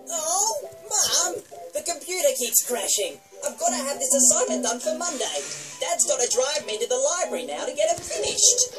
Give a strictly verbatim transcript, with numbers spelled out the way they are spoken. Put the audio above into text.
Oh, Mum! The computer keeps crashing. I've got to have this assignment done for Monday. Dad's got to drive me to the library now to get it finished.